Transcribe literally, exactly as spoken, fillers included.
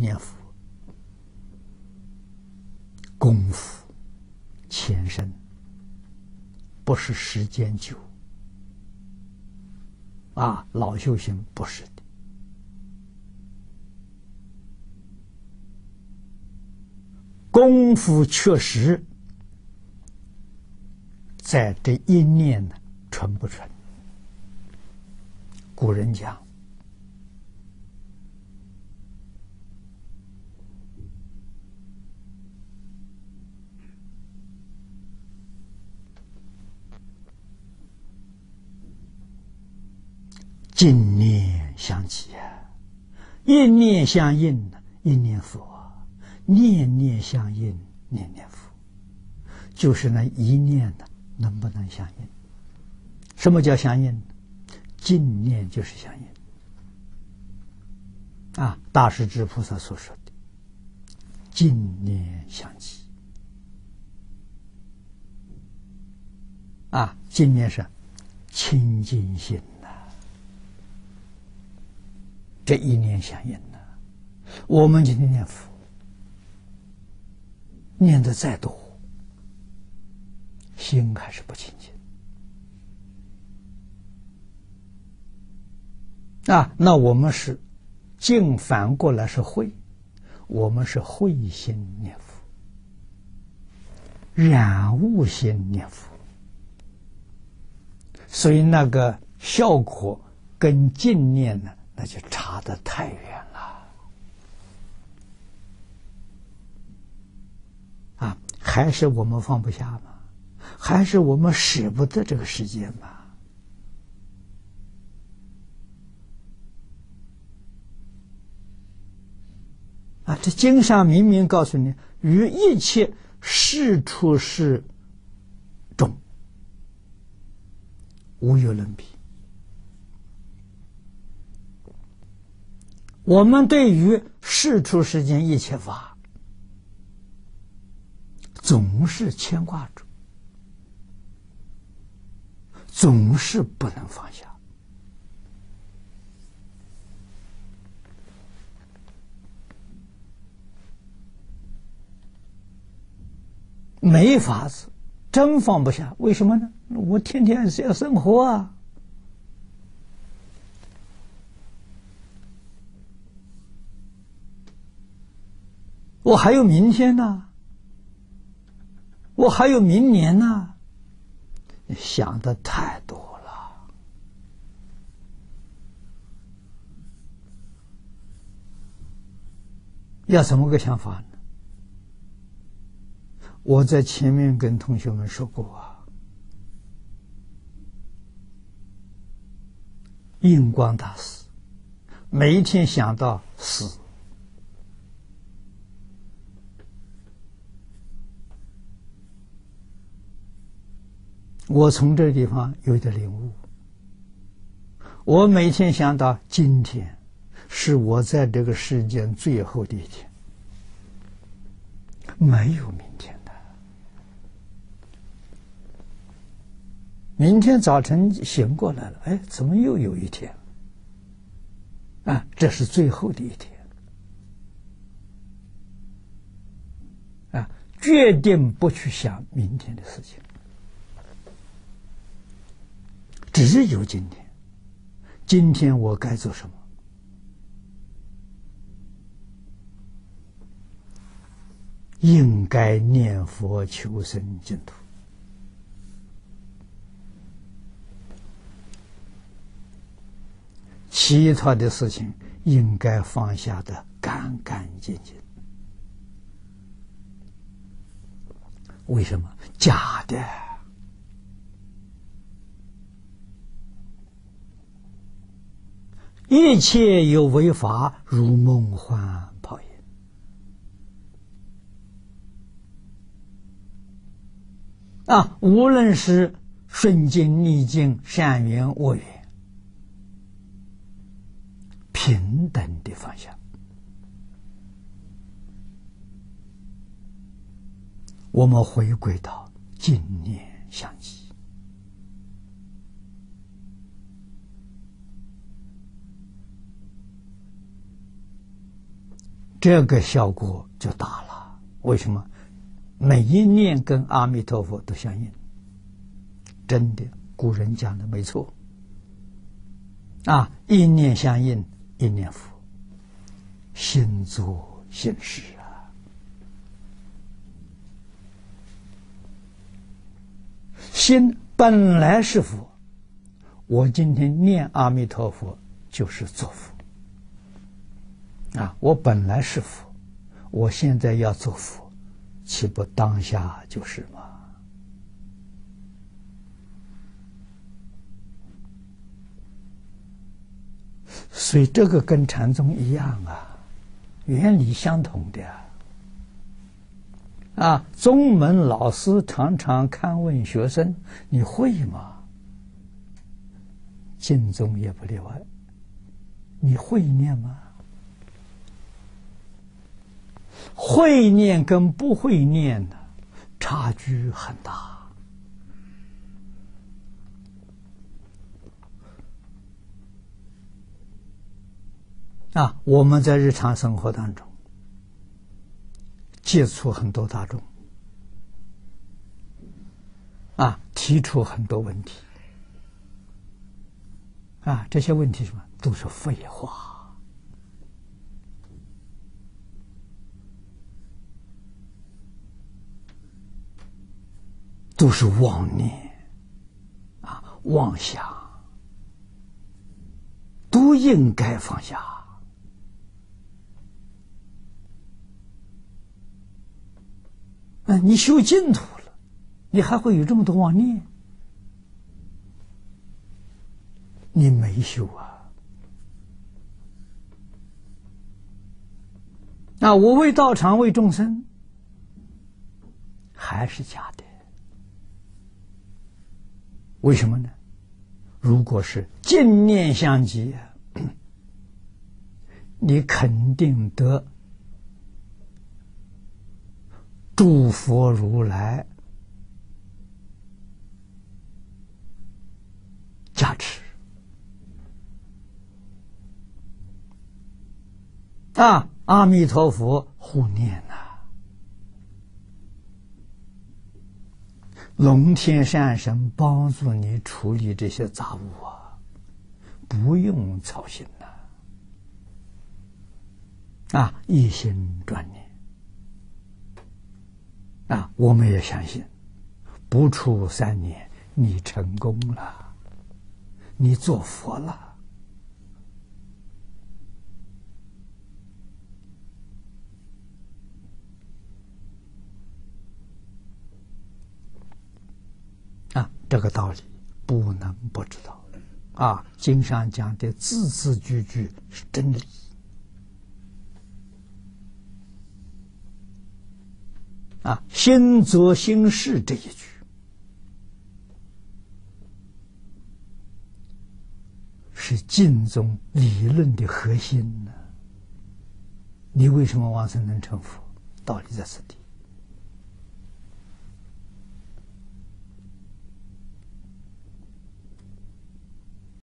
念佛，功夫浅深，不是时间久啊，老修行不是的。功夫确实在这一念呢，纯不纯？古人讲，净念相继啊，一念相应，一念佛；念念相应，念念佛。就是那一念呢，能不能相应？什么叫相应？净念就是相应啊！大势至菩萨所说的净念相继啊，净念是清净心呐、啊，这一念相应呐、啊。我们今天念佛，念的再多，心还是不清净啊。那我们是净，反过来是慧，我们是慧心念佛，染悟心念佛，所以那个效果跟净念呢，那就差得太远了啊！还是我们放不下吗？还是我们舍不得这个世界吗？啊，这经上明明告诉你，与一切事出世中无有伦比。我们对于事出世间一切法，总是牵挂住，总是不能放下。没法子，真放不下。为什么呢？我天天是要生活啊，我还有明天呢，我还有明年呢，想的太多了。要怎么个想法呢？我在前面跟同学们说过啊，印光大师每一天想到死，我从这个地方有一点领悟。我每天想到今天是我在这个世间最后的一天，没有明天的。明天早晨醒过来了，哎，怎么又有一天？啊，这是最后的一天。啊，决定不去想明天的事情，只有今天。今天我该做什么？应该念佛求生净土。其他的事情应该放下的干干净净。为什么？假的。一切有为法，如梦幻泡影。啊，无论是顺境逆境，善缘恶缘，平等的放下。我们回归到净念相继。 这个效果就大了。为什么？每一念跟阿弥陀佛都相应，真的，古人讲的没错。啊，一念相应，一念佛，心作心事啊。心本来是佛，我今天念阿弥陀佛就是做佛啊！我本来是佛，我现在要做佛，岂不当下就是吗？所以这个跟禅宗一样啊，原理相同的啊。啊，宗门老师常常看问学生：“你会吗？”净宗也不例外。你会念吗？会念跟不会念的差距很大。啊，我们在日常生活当中接触很多大众，啊，提出很多问题，啊，这些问题什么都是废话，都是妄念，啊，妄想，都应该放下。啊，你修净土了，你还会有这么多妄念？你没修啊！啊，我为道场为众生，还是假的。为什么呢？如果是净念相继，你肯定得诸佛如来加持啊，阿弥陀佛护念呐、啊，龙天善神帮助你处理这些杂物啊，不用操心呐、啊，啊，一心专念。啊，我们也相信，不出三年，你成功了，你做佛了。啊，这个道理不能不知道。啊，经上讲的字字句句是真理。啊，心作心事这一句是净宗理论的核心呢。你为什么往生能成佛？道理在此地。